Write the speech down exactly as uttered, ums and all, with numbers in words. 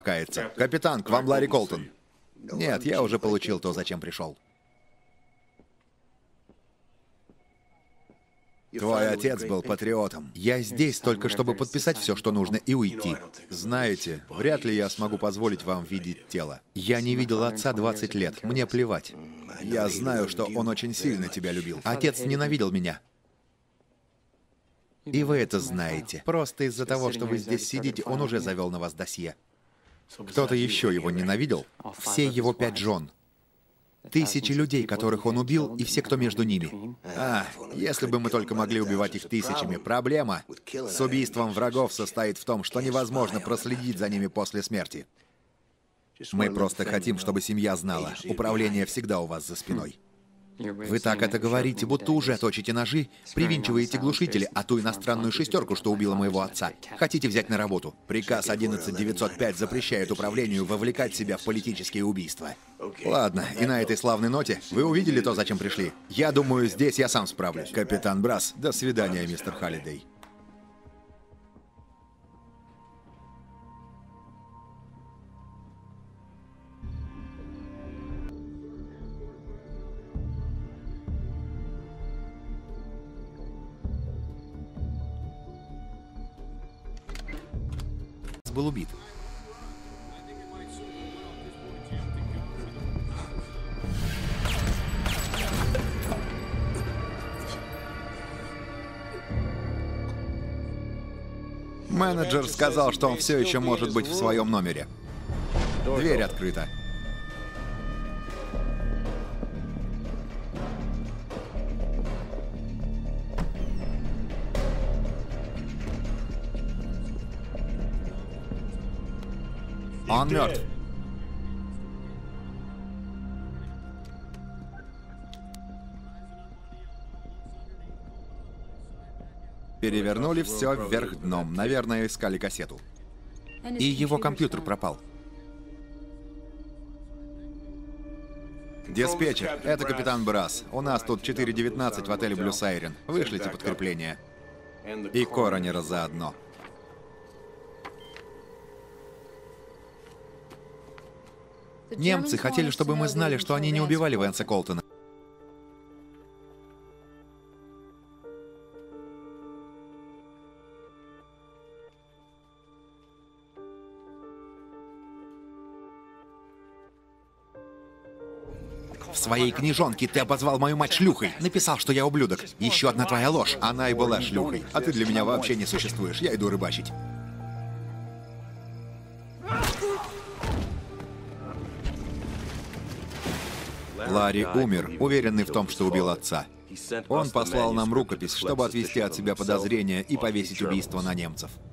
Кается. Капитан, к вам Ларри Колтон. Нет, я уже получил то, зачем пришел. Твой отец был патриотом. Я здесь только, чтобы подписать все, что нужно, и уйти. Знаете, вряд ли я смогу позволить вам видеть тело. Я не видел отца двадцать лет, мне плевать. Я знаю, что он очень сильно тебя любил. Отец ненавидел меня. И вы это знаете. Просто из-за того, что вы здесь сидите, он уже завел на вас досье. Кто-то еще его ненавидел? Все его пять жен. Тысячи людей, которых он убил, и все, кто между ними. А, если бы мы только могли убивать их тысячами. Проблема с убийством врагов состоит в том, что невозможно проследить за ними после смерти. Мы просто хотим, чтобы семья знала. Управление всегда у вас за спиной. Вы так это говорите, будто уже точите ножи, привинчиваете глушители, а ту иностранную шестерку, что убила моего отца, хотите взять на работу. Приказ одиннадцать девятьсот пять запрещает управлению вовлекать себя в политические убийства. Ладно, и на этой славной ноте вы увидели то, зачем пришли. Я думаю, здесь я сам справлюсь. Капитан Брас, до свидания, мистер Халлидей. Был убит. Менеджер сказал, что он все еще может быть в своем номере. Дверь открыта. Он мертв. Перевернули все вверх дном. Наверное, искали кассету. И его компьютер пропал. Диспетчер, это капитан Брас. У нас тут четыре девятнадцать в отеле Блю Сайрен. Вышлите подкрепление. И Коронера заодно. Немцы хотели, чтобы мы знали, что они не убивали Венса Колтона. В своей книжонке ты обозвал мою мать шлюхой. Написал, что я ублюдок. Еще одна твоя ложь. Она и была шлюхой. А ты для меня вообще не существуешь. Я иду рыбачить. Ларри умер, уверенный в том, что убил отца. Он послал нам рукопись, чтобы отвести от себя подозрения и повесить убийство на немцев.